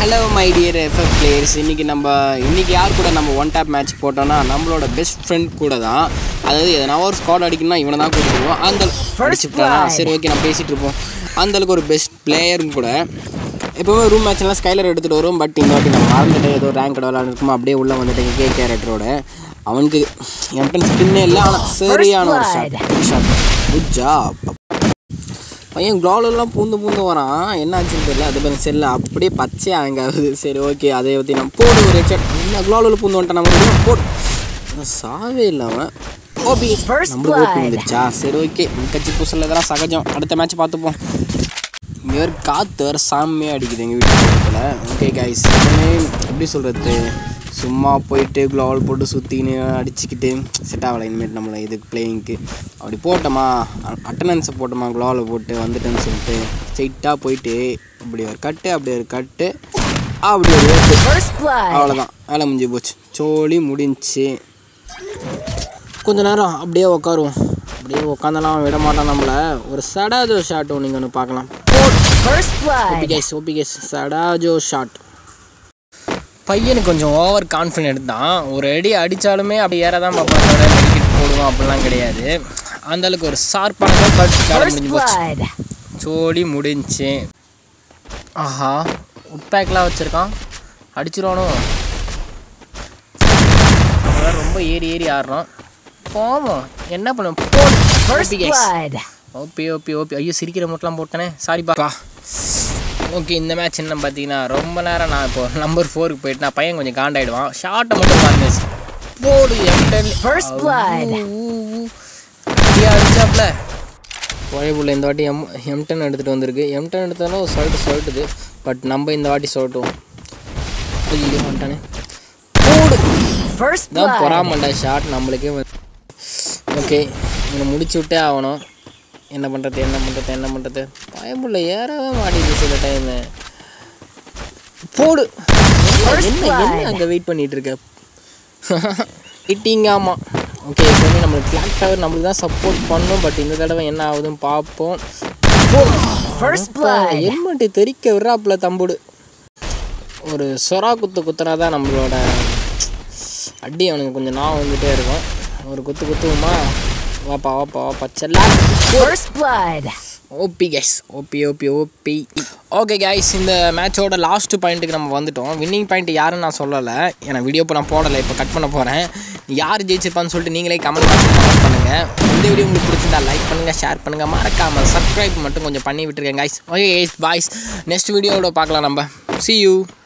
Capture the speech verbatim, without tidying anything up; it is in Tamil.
Hello my dear F F players. இன்னைக்கு நம்ம இன்னைக்கு யார் கூட நம்ம ஒன் டாப் மேட்ச் போட்டோம்னா நம்மளோட பெஸ்ட் ஃப்ரெண்ட் கூட தான். அதாவது எதனா ஒரு ஸ்குவாட் அடிக்கணும்னா இவனை தான் கூப்பிடுவோம். அந்த அடிச்சுட்டானா சரி ஓகே நம்ம பேசிட்டு இருப்போம். அந்த அளவுக்கு ஒரு பெஸ்ட் பிளேயரும் கூட. எப்போவுமே ரூம் மேட்ச்லாம் ஸ்கைலர் எடுத்துகிட்டு வரும். பட் இந்த வாட்டி நம்ம மறந்துட்டு ஏதோ ரேங்க் விளாண்டுருக்குமா அப்படியே உள்ளே வந்துட்டு கே கேரக்டரோட அவனுக்கு என்ட்ரன்ஸ் ஸ்கின்னே இல்லை. ஆனால் சரியான ஒரு ஷாட் ஷாட் குட் ஜாப். பையன் க்ளோவெல்லாம் பூந்து பூந்து வரான். என்ன ஆச்சுன்னு தெரியல. அது பண்ண செல்ல அப்படியே பச்சை அங்காவது. சரி ஓகே அதை பற்றி நம்ம போடு ஒரு ஹெட்ஷாட். என்ன க்ளோவில் பூந்து வந்துட்டான் நம்ம போடு. சாவே இல்லாமல் ஓபி நம்மளுக்கு ஓட்டு வந்துருச்சா. சரி ஓகே கட்சி புதுசில் இதெல்லாம் சகஜம். அடுத்த மேட்ச் பார்த்துப்போம். இங்கே வேறு காற்று வேறு சாமியாக அடிக்குது எங்கள் வீட்டு பக்கத்தில். ஓகே கைஸ் எப்படி சொல்கிறது, சும்மா போயிட்டு க்ளோவல் போட்டு சுற்றின்னு அடிச்சுக்கிட்டு செட் ஆகலை. இனிமேல் நம்மளை இதுக்கு பிளேயிங்க்கு அப்படி போட்டோமா அட்டண்டன்ஸை போட்டோமா க்ளோவில் போட்டு வந்துட்டேன்னு சொல்லிட்டு ஸ்ட்ரெயிட்டாக போயிட்டு இப்படி ஒரு கட்டு அப்படி ஒரு கட்டு அப்படி ஒரு வேட்டு அவ்வளோதான் வேலை முடிஞ்சு போச்சு. சோழி முடிஞ்சு கொஞ்ச நேரம் அப்படியே உட்காருவோம். அப்படியே உட்காந்தெல்லாம் விட மாட்டான் நம்மளை. ஒரு சடாஜோ ஷாட்டும் நீங்கள் ஒன்று பார்க்கலாம். ஓபி கேஸ் ஓபி கேஸ் சடாஜோ ஷாட். பையனுக்கு கொஞ்சம் ஓவர் கான்ஃபிடென்ட் தான். ஒரு அடி அடித்தாலுமே அப்படி ஏற தான் பார்ப்பாங்க, மெடிக்கெட் போடுவோம் அப்படிலாம் கிடையாது. அந்தளவுக்கு ஒரு ஷார்ப்பான பட் முடிஞ்சு போச்சு. சோடி முடிஞ்சு. ஆஹா உட்பேக்லாம் வச்சுருக்கான். அடிச்சிருவானோ ரொம்ப ஏறி ஏறி ஆடுறோம். போவோம் என்ன பண்ணுவோம். ஓபி ஓபி ஓபி ஐயோ சிரிக்கிற மூட்டெலாம் போட்டேனே சாரிப்பா. ஓகே இந்த மேட்ச் என்ன பார்த்தீங்கன்னா ரொம்ப நேரம் நான் இப்போ நம்பர் ஃபோருக்கு போயிட்டு நான் பையன் கொஞ்சம் காண்டாயிடுவான். ஷார்ட்டை மட்டும் பாருங்க போடு அடிச்சாப்ல போயபுள்ள இந்த வாட்டி எம் எம்டன் எடுத்துகிட்டு வந்திருக்கு. எம்டன் எடுத்தாலும் சொல்லிட்டு சொல்லிட்டுது. பட் நம்ம இந்த வாட்டி சொல்லட்டும். ஐயோ வந்துட்டானே போடு தான் பொறாமண்டா ஷார்ட் நம்மளுக்கே. ஓகே இவனை முடிச்சு விட்டே ஆகணும். என்ன பண்ணுறது என்ன பண்ணுறது என்ன பண்ணுறது பயமுள்ள ஏறவே மாட்டேங்குது சில டைமு. போடு என்ன என்ன அங்கே வெயிட் பண்ணிகிட்டு இருக்க இட்டிங்க. ஆமாம் ஓகே எப்போவுமே நம்மளுக்கு கிளாக் டவர் நம்மளுக்கு தான் சப்போர்ட் பண்ணும். பட் இந்த தடவை என்ன ஆகுதுன்னு பார்ப்போம். ஹெல்மெட்டு தெரிக்க விட்றாப்புல தம்புடு. ஒரு சொரா குத்து குத்துனா தான் நம்மளோட அடி அவனுக்கு கொஞ்சம் நான் வந்துகிட்டே இருக்கும். ஒரு குத்து குத்துவோமா வாப்பா வாப்பா வாப்பா செல்லா. OP guys OP OP OP. Okay guys இந்த மேட்சோட லாஸ்ட் பாயிண்ட்டுக்கு நம்ம வந்துட்டோம். வின்னிங் பாயிண்ட் யாருன்னு நான் சொல்லலை, ஏன்னா வீடியோ இப்போ நான் போடலை. இப்போ கட் பண்ண போகிறேன். யார் ஜெயிச்சிருப்பான்னு சொல்லிட்டு நீங்களே கமெண்ட் பாக்ஸில் கமெண்ட் பண்ணுங்கள். இந்த வீடியோ உங்களுக்கு பிடிச்சிருந்தா லைக் பண்ணுங்கள், ஷேர் பண்ணுங்கள், மறக்காமல் சப்ஸ்கிரைப் மட்டும் கொஞ்சம் பண்ணி விட்டுருக்கேன் guys. Okay guys boys next வீடியோவோட பார்க்கலாம் நம்ம. See you.